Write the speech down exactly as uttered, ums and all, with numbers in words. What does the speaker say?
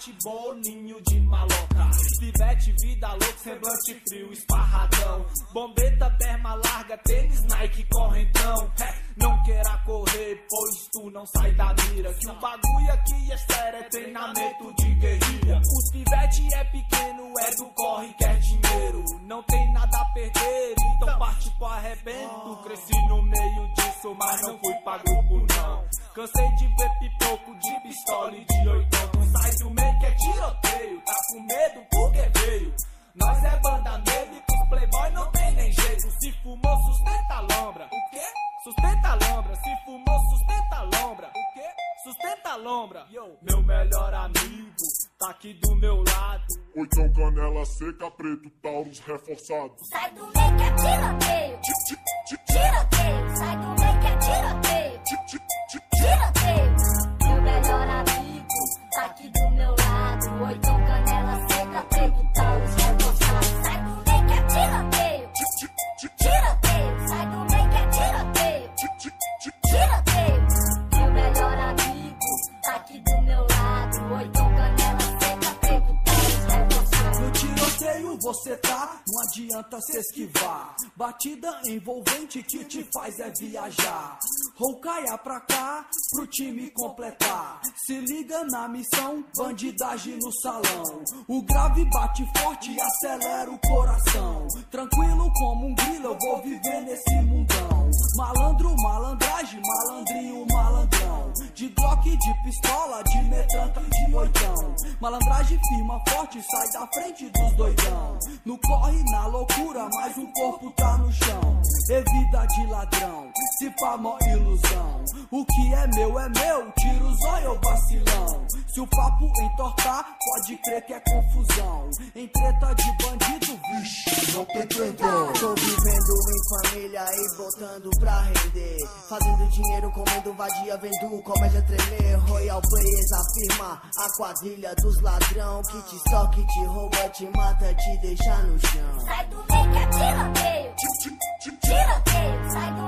bate boninho de maloca. Pivete, vida louca, semblante frio, esparradão. Bombeta, berma larga, tênis, Nike, correntão. É, não queira correr, pois tu não sai da mira. Que o bagulho aqui é sério, é treinamento de guerrilha. Os pivete é pequeno, é do corre, quer dinheiro. Não tem nada a perder, então parte pro arrebento. Cresci no meio disso, mas não fui pra grupo não. Cansei de ver pipoco de pistola e de oitão. Tu sai do meio que é tiroteio, tá com medo porque veio. Nós é banda negra e pros playboy não tem nem jeito. Se fumou, sustenta a lombra. O quê? Sustenta a lombra. Se fumou, sustenta a lombra. O quê? Sustenta a lombra. Yo, meu melhor amigo tá aqui do meu lado. Oitão, canela seca, preto, Taurus reforçado. Sai do meio que é tiroteio. Tiroteio. Sai do meio que é tiroteio. Tiroteio. Meu melhor amigo tá aqui do meu lado. Oitão, canela seca, preto, Taurus reforçado. Sai do meio que é tiroteio. Tiroteio. Sai do meio que é tiroteio. Tiroteio. Meu melhor amigo tá aqui do meu lado. Oitão, canela seca, preto, Taurus reforçado. No tiroteio você tá, não adianta se esquivar. Batida envolvente que te faz é viajar. Roucaia pra cá, pro time completar. Se liga na missão, bandidagem no salão. O grave bate forte e acelera o coração. Tranquilo como um grilo, eu vou viver nesse mundão. Malandro, malandragem, malandrinho, malandrão. De Glock, de pistola, de metranca, de oitão. Malandragem firma forte, sai da frente dos doidão. No corre, na loucura, mas o corpo tá no chão. É vida de ladrão, se pá mó ilusão. O que é meu é meu, tira o zóio vacilão. Se o papo entortar, pode crer que é confusão. Em treta de bandido, vixe, não tem perdão. Tô vivendo em família e botando pra render. Fazendo dinheiro, comendo vadia, vendo comédia tremer. Royal Players afirma a quadrilha dos ladrão. Que te estoque, te rouba, te mata, te deixa no chão. Sai do meio que é tiroteio. Tiroteio. Sai do